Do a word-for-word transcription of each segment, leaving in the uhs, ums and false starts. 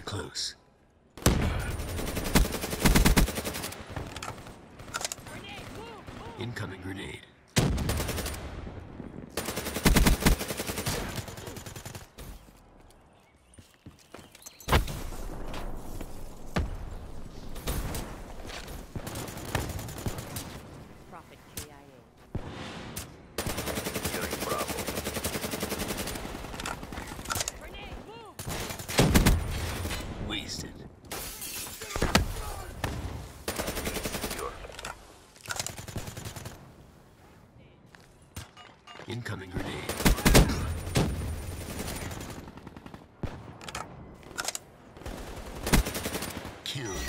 close. Incoming grenade. Wasted. Incoming grenade. Killed.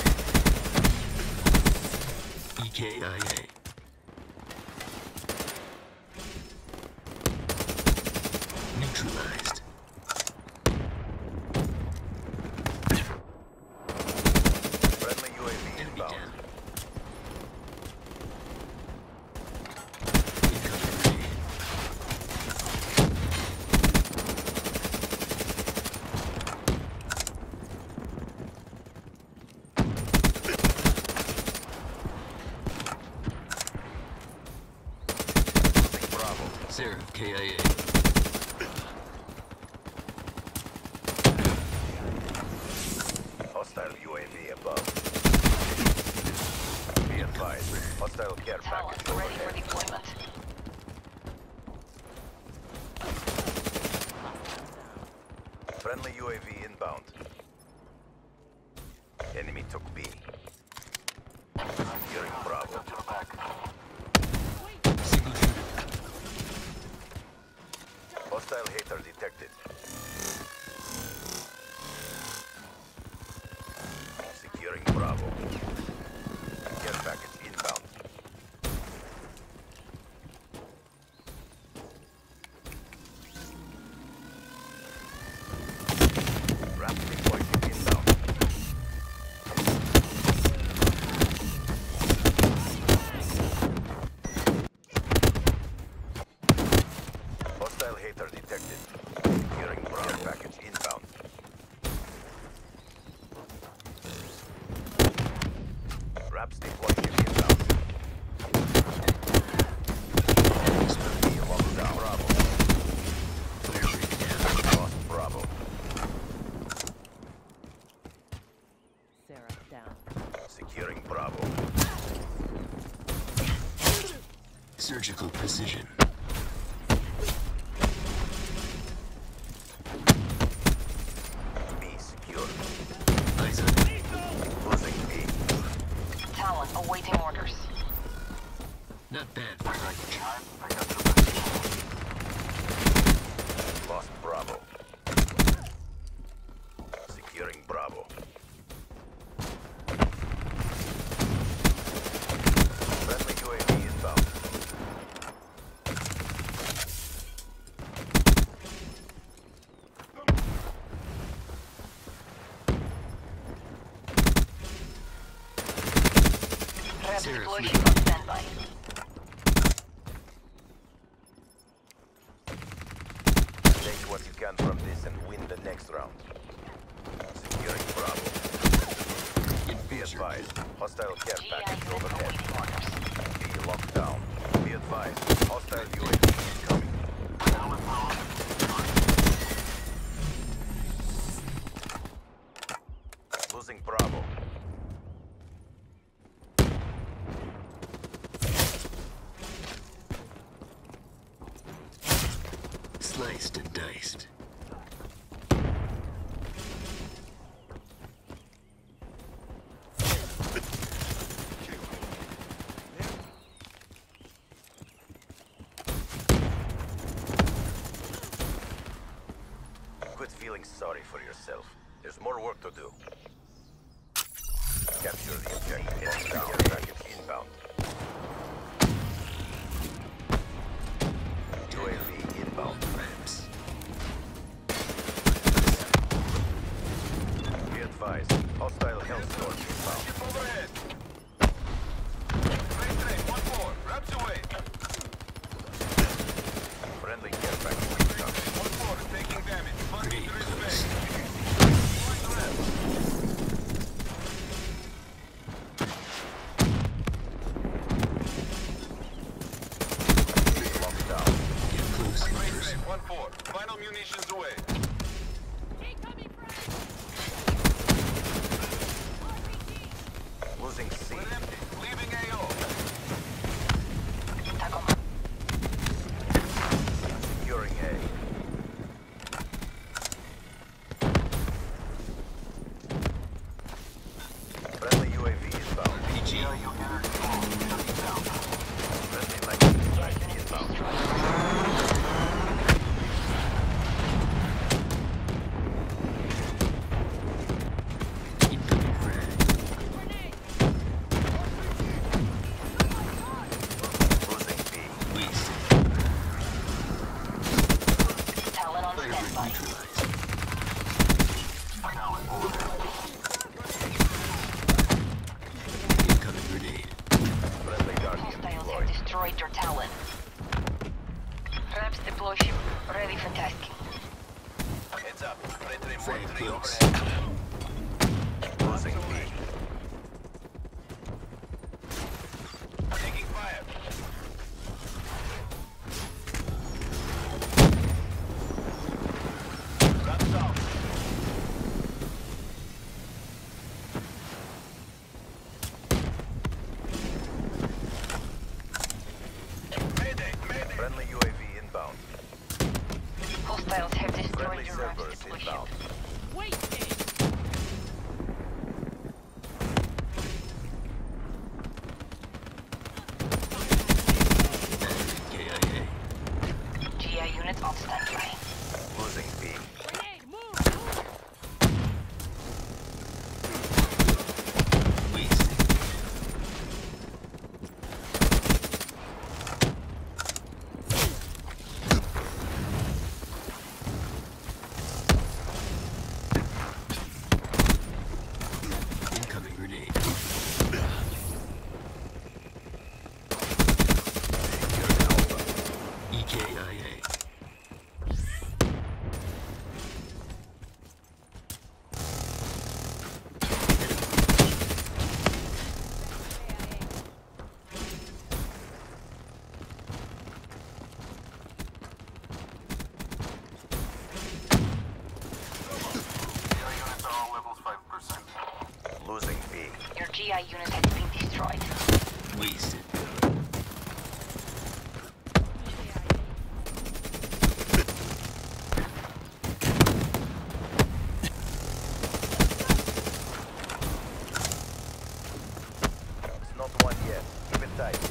E K I A. Neutralized. Friendly U A V inbound. Sarah, K I A. Hostile U A V above. Be advised, hostile care package Ready for overhead. deployment. Friendly U A V inbound. Enemy took B. Securing Bravo. Single shooter. Hostile hater detected. Securing Bravo. Care package inbound. Rapid deployment inbound. Hostile hater detected. Securing Bravo. Care package inbound. Raps deploying inbound. Be locked down. Bravo. Lost Bravo. Sarah down. Securing Bravo. Surgical precision. B secure. Eyes on me. Losing B. Talon awaiting orders. Not bad for luggage. Lost Bravo. Securing Bravo. Friendly U A V inbound. Rev Sarah, deployment fleet. on standby. Take what you can from this and win the next round. Securing Bravo. Be advised, hostile care G I package unit overhead. awaiting orders. Be locked down. Be advised, hostile U A V incoming. Losing Bravo. Sliced and diced. Quit feeling sorry for yourself. There's more work to do. Capture the objective. Heading down. Package inbound. U A V inbound. Ramps. Be advised, hostile health source inbound. Overhead. Train train, one more. Wraps away. Friendly care package incoming. One more, taking damage. Marking Grenade the close. respect. Deploying reps. one four. Final munitions away. Losing C. We're empty. Leaving A O. Taco. Securing A. Friendly U A V is bound. P G. Friendly lightning strike inbound. Incoming frag. Losing B. Wasted. Talon on Fire standby. neutralized. Incoming grenade. Friendly Guardian Hostiles have deployed. destroyed your Talon. Perhaps deploy ship ready for tasking. Heads up. Predator Frag infantry close. overhead. Losing B. Taking fire. Guns out. Mayday, mayday. Friendly U A V inbound. Hostiles have destroyed Friendly your Raps servers deploy inbound. ship. K I A. G I units on standby. Losing B. Wasted. Incoming grenade. E K I A. Units are all levels five percent. Losing B. Your G I unit has been destroyed. Wasted. It's not one yet. Keep it tight.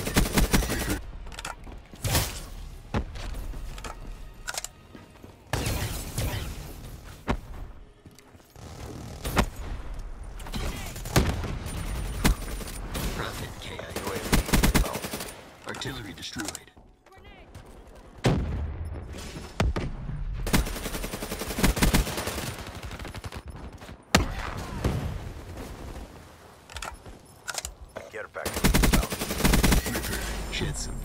Profit K I A. U A V inbound. Artillery destroyed. Care package inbound. Ripper. Shed some